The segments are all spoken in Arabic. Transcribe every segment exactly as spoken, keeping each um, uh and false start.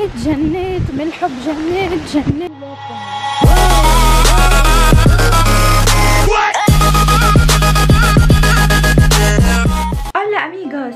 جنيت جنيت من الحب جنيت جنيت. هلا اميغوس.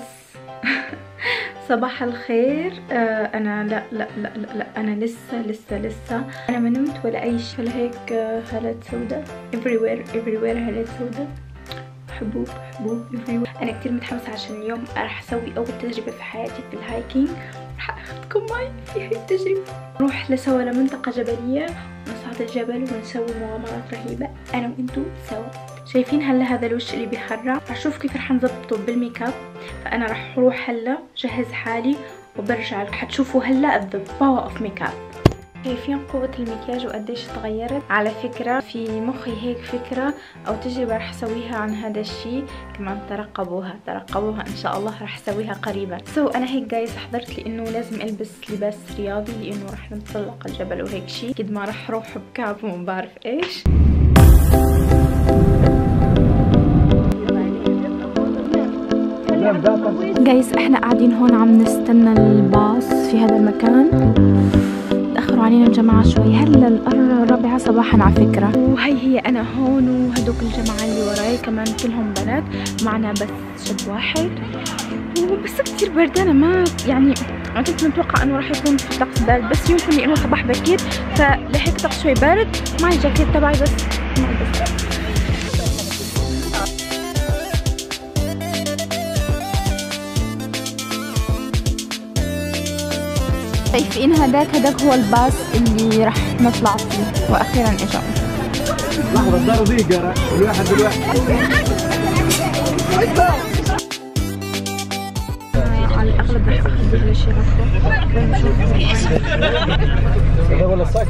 صباح الخير. آه انا لا لا لا لا لا انا لسه لسه لسه انا ما نمت ولا اي شيء. لهيك آه هالات سوداء everywhere everywhere هالات سوداء، حبوب حبوب everywhere. انا كتير متحمسه عشان اليوم راح اسوي اول تجربه في حياتي في الهايكينج. راح اخذكم معي في هاي التجربه. نروح لسوا لمنطقه جبليه ونصعد الجبل ونسوي مغامرات رهيبه انا وانتو سوا. شايفين هلا هذا الوش اللي بيخرع؟ راح اشوف كيف رح نظبطه بالميك اب. فانا راح اروح هلا جهز حالي وبرجع لكم حتشوفوا هلا the power of makeup. شايفين قوة المكياج وقديش تغيرت؟ على فكرة في مخي هيك فكرة او تجربة رح اسويها عن هذا الشيء كمان. ترقبوها ترقبوها ان شاء الله رح اسويها قريبا. سو so, انا هيك جايز حضرت لي انه لازم البس لباس رياضي لانه رح نتسلق الجبل وهيك شيء. اكيد ما رح اروح بكعب وما بعرف ايش. جايز احنا قاعدين هون عم نستنى الباص في هذا المكان. تأخروا علينا الجماعة شوي. هلا الرابعة صباحا على فكرة. وهي هي انا هون وهدوك الجماعة اللي وراي كمان كلهم بنات. معنا بس شاب واحد وبس كتير بردانة. ما يعني ما كنت متوقع انه راح يكون في طقس بارد، بس يمكن لانه صباح بكير فلهيك طقس شوي بارد. معي جاكيت تبعي بس ما بس. شايفين هداك هداك هو الباص اللي راح نطلع فيه واخيرا اجا. لحظة الدار ضيقة الواحد بالواحد. على الاغلب راح اخذ هذا الشيء هذا ولا الصاج.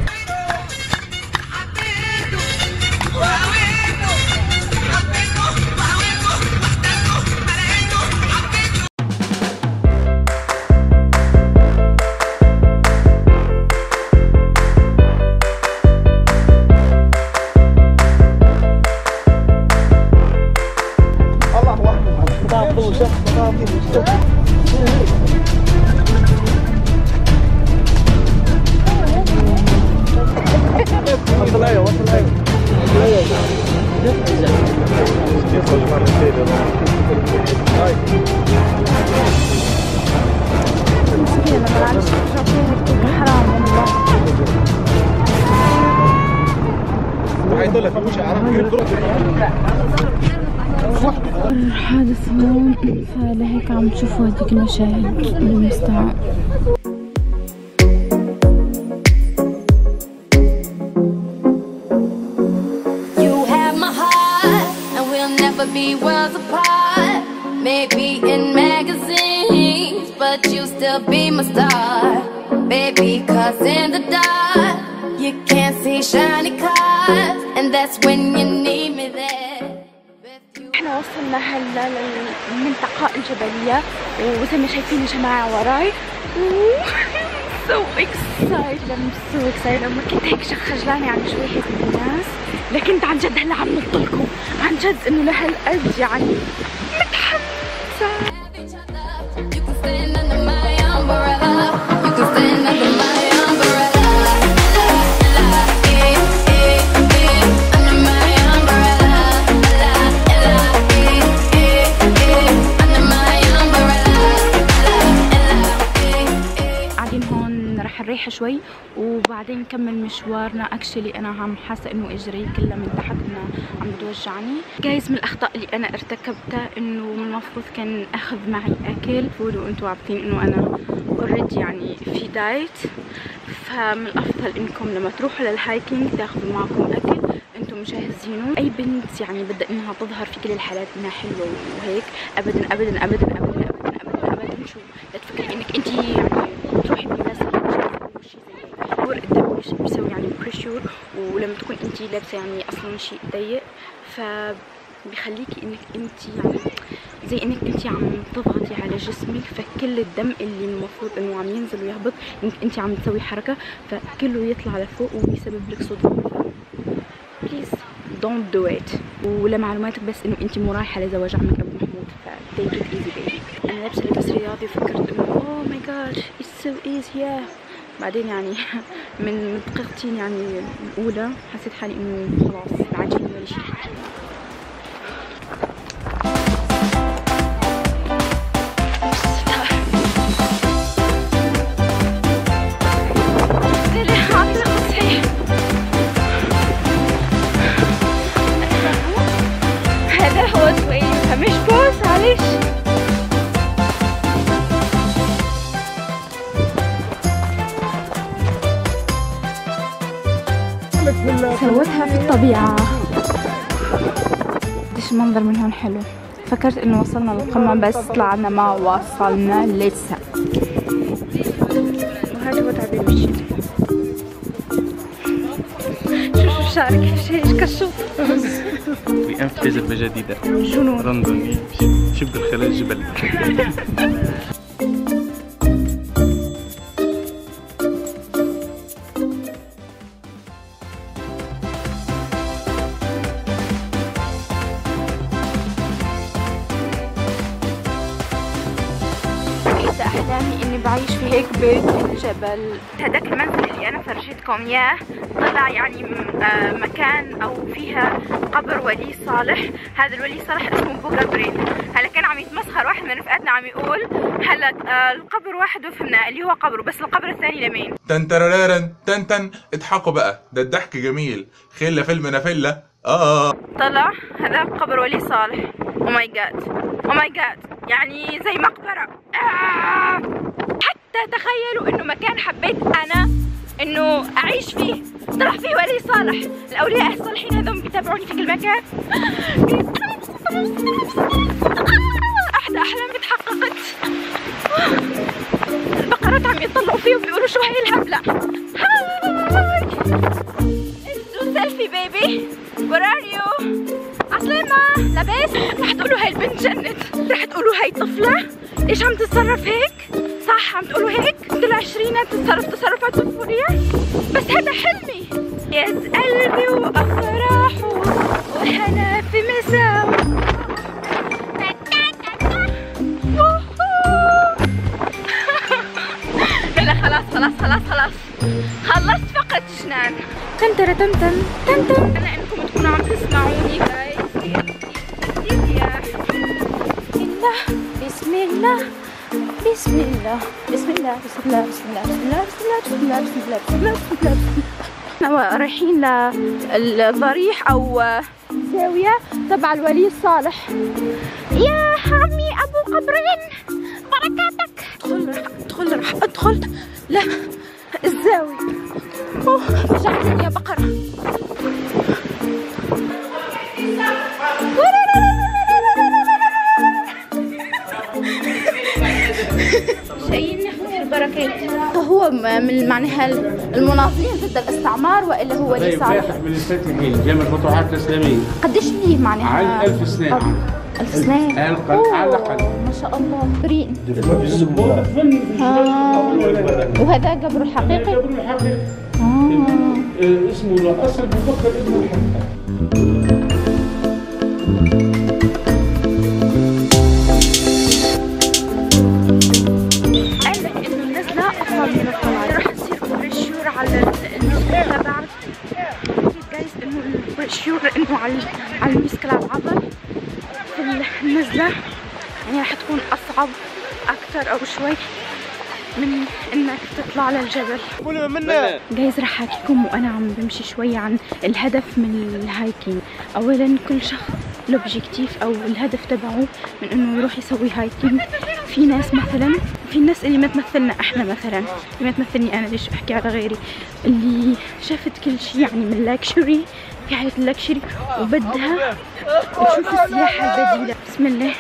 وصل ايوه وصل ايوه حادث هون فلهيك عم تشوفوا هذيك المشاهد المستعان. Be worlds apart, maybe in magazines, but you still be my star, baby. Cause in the dark, you can't see shiny cars, and that's when you need me there. احنا وصلنا هلا للمنطقة الجبلية وزي ما شايفين يا جماعة وراي. so excited I'm so excited. لما كنت هيك خجلانة يعني شوي هيك من الناس، لكن عن جد هلا عم نطلكم عن جد انه لهالقد يعني متحمسة. نريح شوي وبعدين نكمل مشوارنا. اكشلي انا عم حاسه انه اجري كلها من تحت انها عم بتوجعني. جايز من الاخطاء اللي انا ارتكبتها انه من المفروض كان اخذ معي اكل فود، وانتم عارفين انه انا اوريدي يعني في دايت. فمن الافضل انكم لما تروحوا للهايكينج تاخذوا معكم اكل انتم مجهزينه. اي بنت يعني بدها انها تظهر في كل الحالات انها حلوه وهيك ابدا ابدا ابدا ابدا ابدا ابدا ابدا. شو لا تفكري انك انت يعني تروحي بلباس قدام بيسوي يعني بريشور، ولما تكون انت لابسه يعني اصلا شيء ضيق فبيخليكي انك انت يعني زي انك انت عم تضغطي على جسمك، فكل الدم اللي المفروض انه عم ينزل ويهبط انك انت عم تسوي حركه فكله يطلع لفوق ويسبب لك صداع. بليز دونت دو ات. ولمعلوماتك بس انه انت مو رايحه لزواج عمك ابو محمود فتيك ات ايزي بيبي. انا لابسه لباس رياضي وفكرت انه اوه ماي جاد اتس سو ايزي. بعدين يعني من دقيقتين يعني الاولى حسيت حالي انه خلاص ما عادش ولا شيء. هذا هو شوي مش بوس معلش. سويتها في الطبيعة. قديش المنظر من هون حلو. فكرت انه وصلنا للقمة بس طلعنا ما وصلنا لسه. وهذا هو تعبير الشتاء. شوفوا شعرك ايش كشوف. بأنف تجربة جديدة. جنون. رندن شبه الخلايا جبل. أحلامي إني بعيش في هيك بيت في الجبل. هذاك المنزل اللي أنا فرجيتكم إياه طلع يعني مكان أو فيها قبر ولي صالح. هذا الولي صالح اسمه بو جبريل. هلا كان عم يتمسخر واحد من رفقاتنا عم يقول هلا القبر واحد وفهمنا اللي هو قبره، بس القبر الثاني لمين؟ تن ترارارن تن تن. اضحكوا بقى، ده الضحك جميل. خلة فيلم نافلة. اه طلع هذا قبر ولي صالح. او ماي جاد او ماي جاد، يعني زي مقبرة. آه. حتى تخيلوا انه مكان حبيت انا انه اعيش فيه طلع فيه ولي صالح. الاولياء الصالحين هذول بيتابعوني في كل مكان. احدى احلامي تحققت. البقرات عم يطلعوا فيه وبيقولوا شو هي الهبلة. هاي do selfie baby where are you؟ عسلامة لاباس؟ رح تقولوا هاي البنت جنت، رح تقولوا هاي طفلة ليش عم تتصرف هيك؟ صح عم تقولوا هيك؟ طلع عشرينات تتصرف تصرفات سفورية؟ بس هذا حلمي. يا قلبي وأفراحه وهنا في مساو. لا خلاص خلاص خلاص خلاص خلصت فقط جنان. تن تن تن تن تن تن. أنا إنكم تكونوا عم تسمعوني جايز. بسم الله بسم الله بسم الله بسم الله بسم الله بسم الله بسم الله بسم الله بسم الله بسم الله بسم الله. احنا رايحين للضريح او زاوية تبع الولي الصالح. يا عمي ابو قبرين بركاتك. ادخل راح ادخل راح ادخل لا الزاوية. اوه فجعتني يا بقرة. جايين نحمي البركات. هو من معناها المناضلين ضد الاستعمار والا هو ولي صالح؟ فاتح من الفاتحين جامع الفتوحات الاسلاميه. قديش ليه معناها؟ عن ألف سنة. ألف سنة؟ على الأقل. ما شاء الله بريء. آه. وهذا قبره الحقيقي؟ قبره الحقيقي. آه. اسمه الأصل بكر ابن الحقيقي. بريشيور انه على على المسكلة العضل في النزلة، يعني راح تكون اصعب اكثر او شوي من انك تطلع للجبل. جايز راح احكيكم وانا عم بمشي شوي عن الهدف من الهايكينج. اولا كل شخص الاوبجيكتيف او الهدف تبعه من انه يروح يسوي هايكينج. في ناس مثلا في الناس اللي ما تمثلنا احنا مثلا، اللي ما تمثلني انا، ليش بحكي على غيري، اللي شافت كل شيء يعني من لاكشري في حياة اللاكشري وبدها تشوف السياحة البديلة. بسم الله.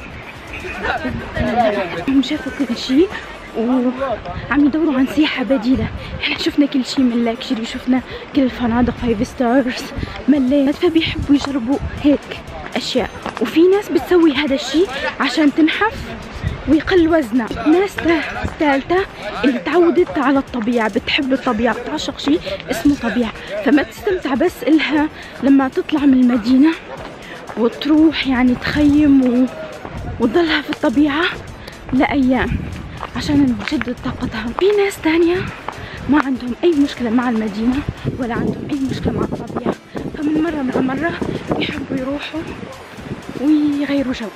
هم شافوا كل شيء وعم يدوروا عن سياحة بديلة. احنا شفنا كل شيء من لاكشري، شفنا كل الفنادق فايف ستارز مليت، فبيحبوا يجربوا هيك اشياء. وفي ناس بتسوي هذا الشيء عشان تنحف ويقل وزنها. ناس ثالثة اللي تعودت على الطبيعة، بتحب الطبيعة، بتعشق شيء اسمه طبيعة، فما تستمتع بس إلها لما تطلع من المدينة وتروح يعني تخيم و... وتضلها في الطبيعة لأيام عشان تجدد طاقتها. في ناس تانية ما عندهم اي مشكله مع المدينه ولا عندهم اي مشكله مع الطبيعه، فمن مره مع مره يحبوا يروحوا ويغيروا جو.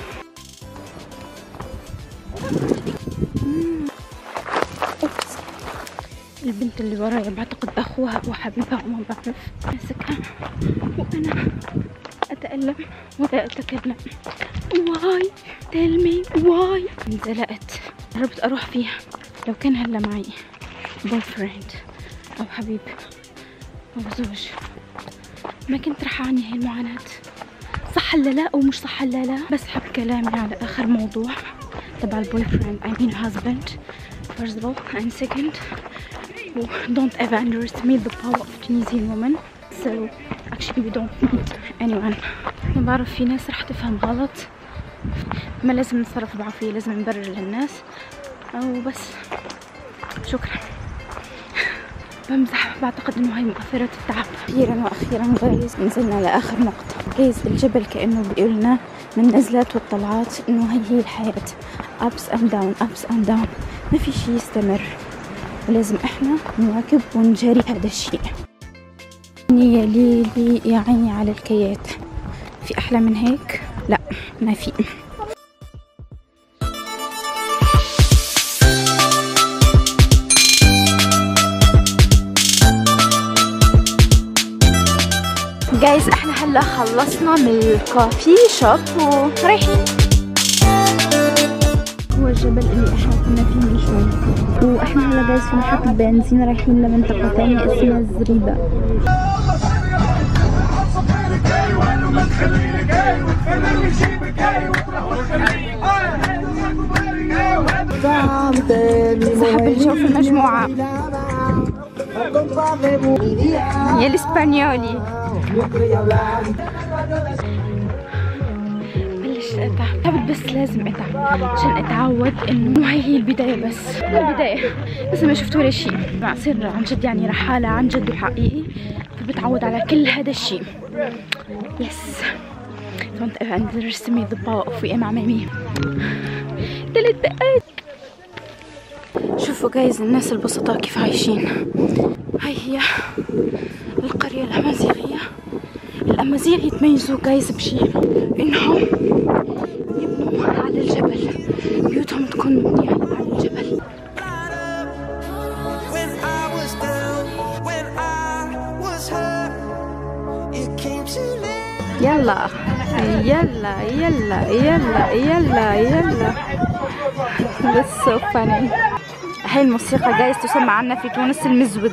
البنت اللي ورايا بعتقد اخوها او حبيبها وما بعرف، ماسكها وانا اتألم ولا اتكلم. واي تيل مي واي. انزلقت، قربت اروح فيها. لو كان هلا معي بوي فريند او حبيب او زوج ما كنت رح اعاني هاي المعاناة. صح ولا لا او مش صح ولا لا؟ بسحب كلامي على اخر موضوع تبع البوي فريند I mean husband first of all and second don't ever underestimate the power of Tunisian women. So actually we don't need anyone. أنا بعرف في ناس رح تفهم غلط، ما لازم نتصرف بعافية، لازم نبرر للناس أو بس. شكرا. بمزح، بعتقد إنه هاي مؤثرة التعب. أخيرا وأخيرا جايز نزلنا لآخر نقطة. جايز الجبل كأنه بيقولنا من نزلات والطلعات إنه هاي هي الحياة، ups and down ups and down، ما في شي يستمر ولازم إحنا نواكب ونجاري هذا الشيء. يا ليلي يا عيني على الكيات، في أحلى من هيك؟ لا ما في. جايز احنا هلا خلصنا من الكوفي شوب ورايحين. هو الجبل اللي احنا كنا فيه من شوي، واحنا هلا جايز في محطة بنزين رايحين لمنطقة ثانية اسمها الزريبة. سحب الجو في المجموعة يا الاسبانيولي. بلشت اتعب، تعبت بس لازم اتعب عشان اتعود انه هاي هي البداية، بس البداية بس ما شفت ولا شيء. مع صير عن جد يعني رحالة عن جد وحقيقي، فبتعود على كل هذا الشيء. يس don't underestimate the power of V M عمامي. ثلاث دقايق. شوفوا جايز الناس البسطاء كيف عايشين. هاي هي القرية الأمازيغية. الأمازيغ يتميزوا جايز بشيء إنهم يبنوا على الجبل، بيوتهم تكون مبنية على الجبل. يلا يلا يلا يلا يلا يلا. That's so funny. هاي الموسيقى جايز تسمى عنا في تونس المزود.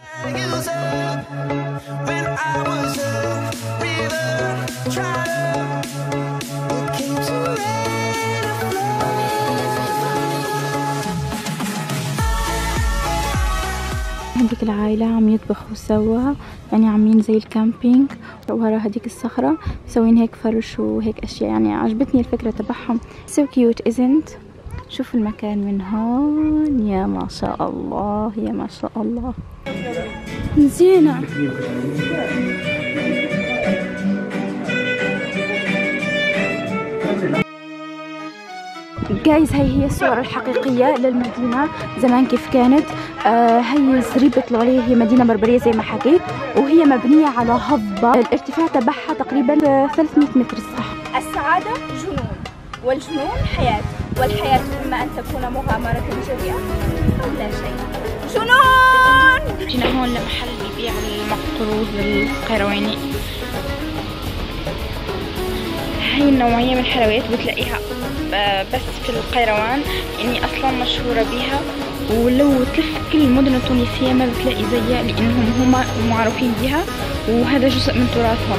هذيك العائلة عم يطبخوا سوا، يعني عاملين زي الكامبينج ورا هذيك الصخرة، مسوين هيك فرش وهيك أشياء. يعني عجبتني الفكرة تبعهم. so cute isn't. شوفوا المكان من هون، يا ما شاء الله يا ما شاء الله. زينة. جايز هاي هي الصورة الحقيقية للمدينة زمان كيف كانت. آه هي زريبة الغليل، هي مدينة بربرية زي ما حكيت، وهي مبنية على هضبة الارتفاع تبعها تقريبا ثلاثمية متر صح. السعادة جنون والجنون حياة، والحياة إما أن تكون مغامرة جريئة أو لا شيء. جنون. جينا هون لمحل بيبيع المقروض القيرواني. هاي النوعية من الحلويات بتلاقيها بس في القيروان، يعني أصلا مشهورة بيها، ولو تلف كل المدن التونسية ما بتلاقي زيها لأنهم هما معروفين بيها، وهذا جزء من تراثهم.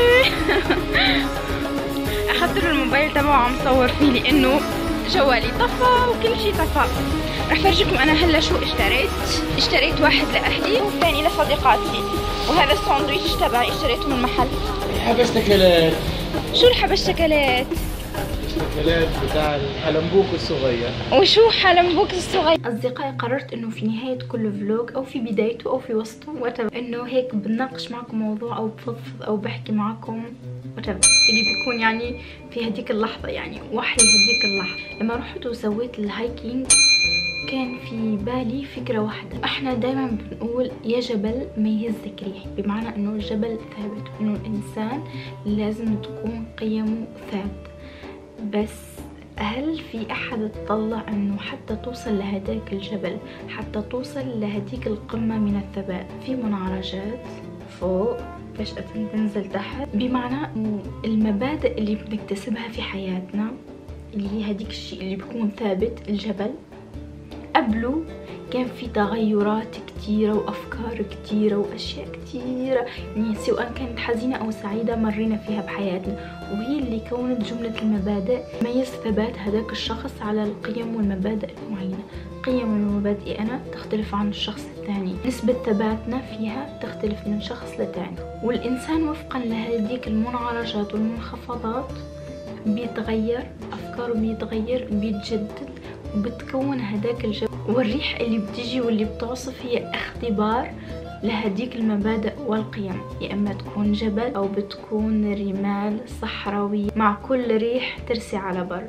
أخذت له الموبايل تبعه عم صور فيه لأنه جوالي طفى وكل شي طفى. رح فرجيكم أنا هلا شو اشتريت. اشتريت واحد لأهلي والثاني لصديقاتي، وهذا الساندويتش تبعي اشتريته من محل حبشتكلات. شو الحبشتكلات؟ الشكلات بتاع الحلمبوك الصغير. وشو حلمبوك الصغير؟ أصدقائي قررت إنه في نهاية كل فلوج أو في بدايته أو في وسطه whatever إنه هيك بناقش معكم موضوع أو بفضفض أو بحكي معكم whatever اللي بيكون يعني في هديك اللحظة، يعني وحي هديك اللحظة. لما رحت وسويت الهايكينج كان في بالي فكرة واحدة. احنا دايما بنقول يا جبل ما يهزك ريح، بمعنى انه الجبل ثابت، انه الانسان لازم تكون قيمه ثابتة. بس هل في احد اطلع انه حتى توصل لهداك الجبل، حتى توصل لهديك القمة من الثبات، في منعرجات فوق فجأة تنزل تحت، بمعنى انه المبادئ اللي بنكتسبها في حياتنا اللي هي هديك الشيء اللي بيكون ثابت الجبل، قبله كان في تغيرات كتيرة وأفكار كتيرة وأشياء كتيرة، يعني سواء كانت حزينة أو سعيدة مرينا فيها بحياتنا، وهي اللي كونت جملة المبادئ ميز ثبات هذاك الشخص على القيم والمبادئ المعينة. قيم ومبادئي أنا تختلف عن الشخص الثاني، نسبة ثباتنا فيها تختلف من شخص لتاني، والإنسان وفقا لهذيك المنعرجات والمنخفضات بيتغير، أفكاره بيتغير، بيتجدد، وبتكون هداك الجبل. والريح اللي بتجي واللي بتعصف هي اختبار لهديك المبادئ والقيم، يا اما تكون جبل او بتكون رمال صحراوية مع كل ريح ترسي على بر.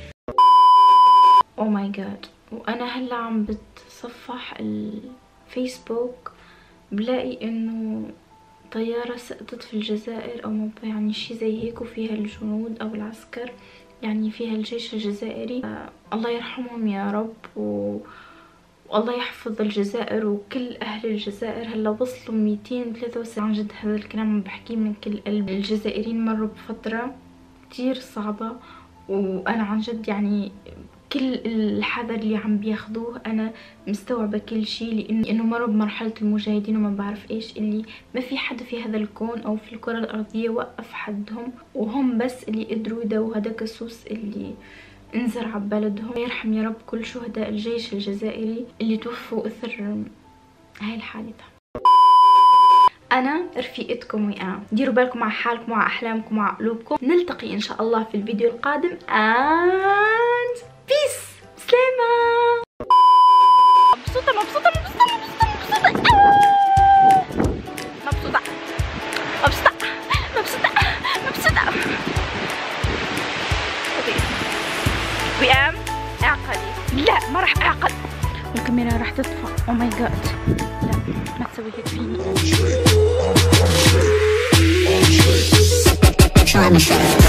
او ماي جاد، وانا هلا عم بتصفح الفيسبوك بلاقي انه طيارة سقطت في الجزائر، او يعني شي زي هيك، وفيها الجنود او العسكر، يعني فيها الجيش الجزائري. آه الله يرحمهم يا رب، و... والله يحفظ الجزائر وكل أهل الجزائر. هلا وصلوا ميتين وثلاثة وسبعين، عن جد هذا الكلام بحكيه من كل قلب. الجزائريين مروا بفترة كتير صعبة، وأنا عن جد يعني كل الحذر اللي عم بياخدوه أنا مستوعبة كل شيء، لأنه إنه مروا بمرحلة المجاهدين وما بعرف إيش، اللي ما في حد في هذا الكون أو في الكرة الأرضية وقف حدهم، وهم بس اللي قدروا يداووا هذاك السوس اللي انزرع ببلدهم. يرحم يا رب كل شهداء الجيش الجزائري اللي توفوا اثر هاي الحادثة. انا رفيقتكم وئام، ديروا بالكم مع حالكم ومع احلامكم ومع قلوبكم. نلتقي ان شاء الله في الفيديو القادم and peace. سلامة. مبسوطة مبسوطة مبسوطة مبسوطة مبسوطة مبسوطة مبسوطة مبسوطة مبسوطة. وئام اعقلي. لا ما راح اعقل، الكاميرا راح تطفى. او ماي جاد، لا ما تسوي هيك فيني.